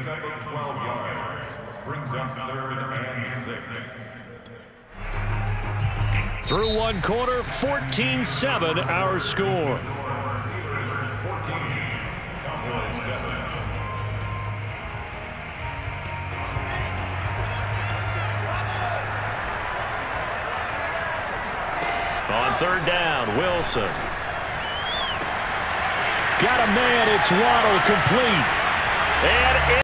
pickup of 12 yards. Brings up 3rd and 6. Through one quarter, 14-7 our score. Steelers 14, Cowboys 7. On 3rd down, Wilson. Got a man, it's Waddle complete. And